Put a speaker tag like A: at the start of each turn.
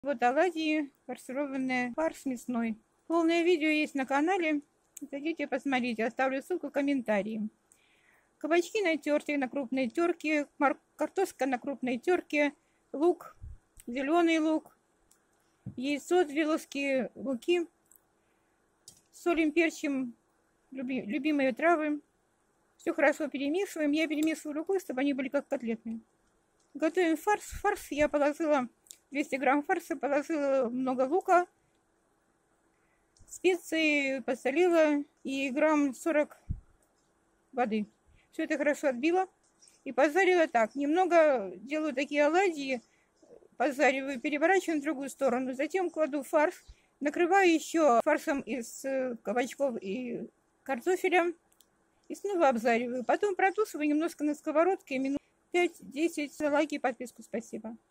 A: Вот оладьи, фаршированный фарш мясной. Полное видео есть на канале. Зайдите, посмотрите. Оставлю ссылку в комментарии. Кабачки натертые на крупной терке, картошка на крупной терке, лук, зеленый лук, яйцо, 2 ложки муки, солим, перчим, любимые травы. Все хорошо перемешиваем. Я перемешиваю рукой, чтобы они были как котлетные. Готовим фарш. В фарш я положила 200 грамм фарша, положила много лука, специи, посолила и грамм 40 воды. Все это хорошо отбила и пожарила так. Немного делаю такие оладьи, пожариваю, переворачиваю в другую сторону. Затем кладу фарш, накрываю еще фаршем из кабачков и картофеля и снова обжариваю. Потом протушиваю немножко на сковородке, минут 5-10. Лайки и подписку, спасибо.